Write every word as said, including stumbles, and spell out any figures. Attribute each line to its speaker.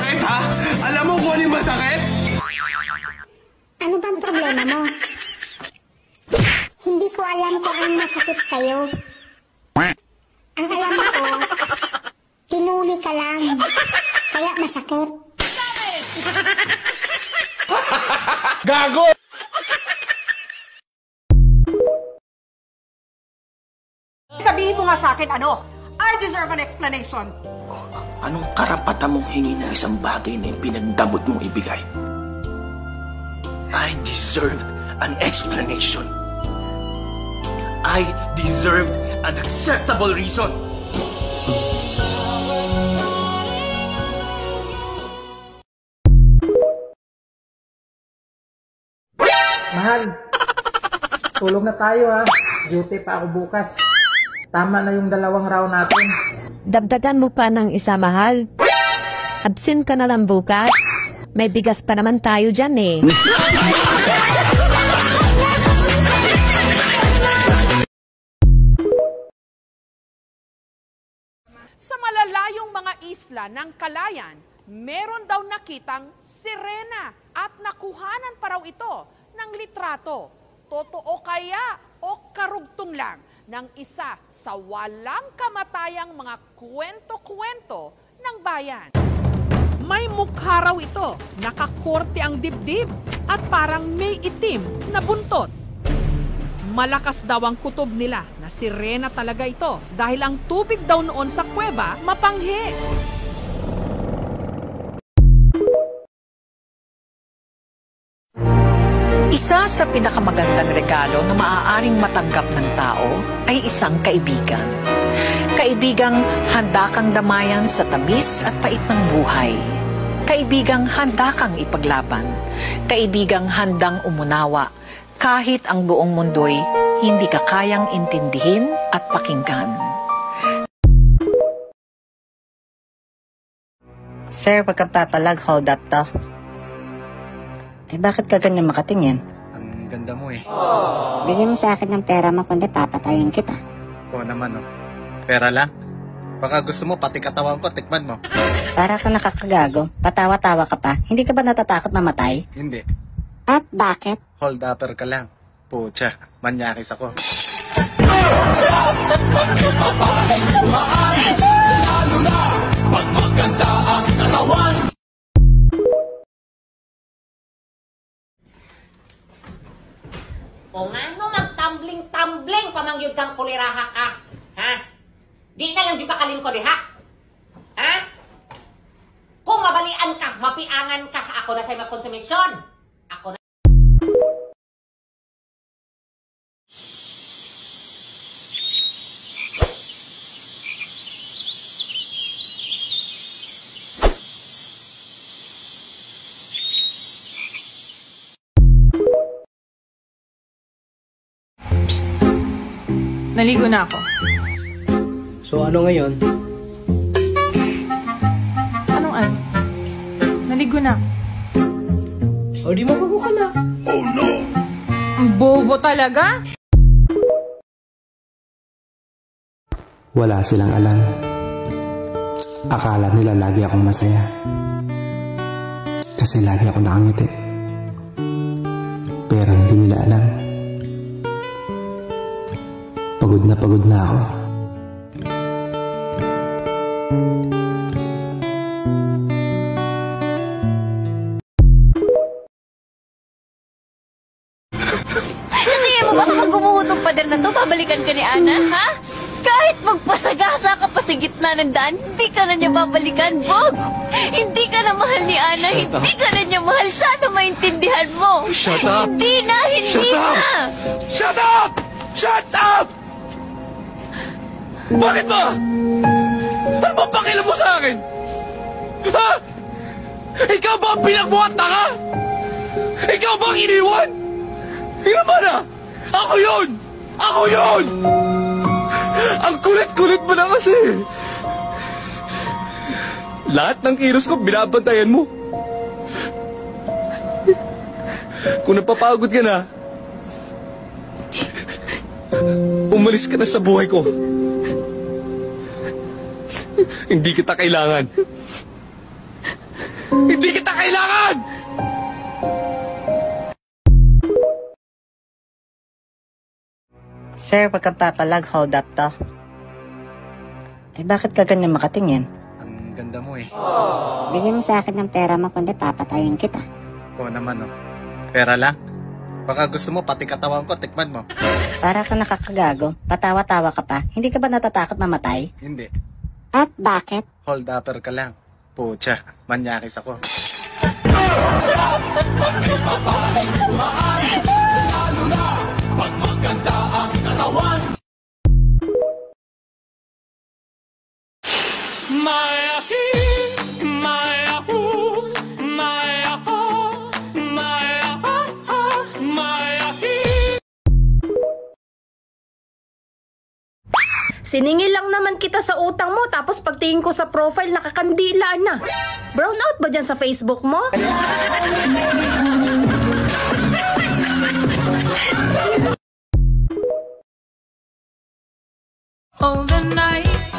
Speaker 1: masakit, ha? Alam mo kung ano yung masakit?
Speaker 2: Ano bang problema mo? Hindi ko alam kung anong masakit sa'yo. Ang alam ko, tinuli ka lang. Kaya masakit.
Speaker 1: Gago!
Speaker 3: Sabihin mo nga sa akin, ano? I deserve an explanation.
Speaker 1: Anong karapatan mong hingi ng isang bagay na yung pinagdamot mong ibigay? I deserved an explanation. I deserved an acceptable reason.
Speaker 4: Mahal, tulog na tayo ha. Duty pa ako bukas. Tama na yung dalawang round natin.
Speaker 5: Dagdagan mo pa ng isa, mahal. Absent ka na lang bukas. May bigas pa naman tayo dyan eh.
Speaker 3: Sa malalayong mga isla ng Kalayan, meron daw nakitang sirena at nakuhanan pa raw ito ng litrato. Totoo kaya o karugtong lang ng isa sa walang kamatayang mga kwento-kwento ng bayan? May mukha raw ito, nakakorte ang dibdib at parang may itim na buntot. Malakas daw ang kutob nila na sirena talaga ito dahil ang tubig daw noon sa kuweba mapanghi.
Speaker 6: Isa sa pinakamagandang regalo na maaaring matanggap ng tao ay isang kaibigan. Kaibigang handa kang damayan sa tamis at pait ng buhay. Kaibigang handa kang ipaglaban. Kaibigang handang umunawa kahit ang buong mundo'y hindi ka kayang intindihin at pakinggan.
Speaker 7: Sir, pagkapapalag, hold up to. Eh, bakit ka ganyan makatingin?
Speaker 8: Ang ganda mo eh.
Speaker 2: Bigyan mo sa akin ng pera mo, kundi papatayin kita.
Speaker 8: Oo naman oh. Pera lang. Baka gusto mo pati katawan ko, tikman mo.
Speaker 7: Para ka nakakagago, patawa-tawa ka pa. Hindi ka ba natatakot mamatay?
Speaker 8: Hindi.
Speaker 2: At bakit?
Speaker 8: Hold upper ka lang. Pucha, manyakis ako. Lalo na pag maganda ang katawan.
Speaker 9: O nga no, magtambling-tambling pamangyod kang kuliraha ka. Ha? Di na lang juga kalin ko diha. Ha? Kung mabalian ka, mapiangan ka, ako na sa'yo magkonsumisyon. Ako na.
Speaker 3: Naligo na ako.
Speaker 10: So ano ngayon?
Speaker 3: Anong ano? Naligo na.
Speaker 10: O di mabago ka na.
Speaker 3: Oh no! Ang bobo talaga?
Speaker 11: Wala silang alam. Akala nila lagi akong masaya. Kasi lagi ako nakangiti. Pero hindi nila alam. Pagod na pagod na ako.
Speaker 12: Sa tingin mo ba kapag gumuhot ng pader na to, babalikan ka ni Ana, ha? Kahit magpasagasa ka pa sa gitna ng daan, hindi ka na niya babalikan, Bogs! Hindi ka na mahal ni Ana, hindi ka na niya mahal. Sana maintindihan mo.
Speaker 1: Shut up!
Speaker 12: Hindi na, hindi
Speaker 1: Shut up!
Speaker 12: na!
Speaker 1: Shut up! Shut up! Bakit ba? Ano bang pakialam mo sa akin? Ha? Ikaw ba ang pinagbuhat na ka? Ikaw ba ang iniwan? Di naman ah! Ako yun! Ako yun! Ang kulit-kulit mo na kasi! Lahat ng kilos ko binabantayan mo. Kung napapagod ka na, umalis ka na sa buhay ko. Hindi kita kailangan. Hindi kita kailangan!
Speaker 7: Sir, wag kang papalag, hold up to. Eh, bakit ka ganyan makatingin?
Speaker 8: Ang ganda mo eh.
Speaker 2: Bigyan mo sa akin ng pera mo, kundi papatayin kita.
Speaker 8: Oo naman oh. Pera lang. Baka gusto mo pati katawan ko, tikman mo.
Speaker 7: Para ka nakakagago, patawa-tawa ka pa. Hindi ka ba natatakot mamatay?
Speaker 8: Hindi.
Speaker 2: At bakit?
Speaker 8: Hold upper ka lang. Pucha, manyakis ako.
Speaker 1: Maya hi, Maya hu, Maya ha, Maya ha ha, Maya hi.
Speaker 13: Siningil lang naman kita sa utang mo, tapos pagtingin ko sa profile, nakakandila na. Brown out ba dyan sa Facebook mo?
Speaker 14: All the night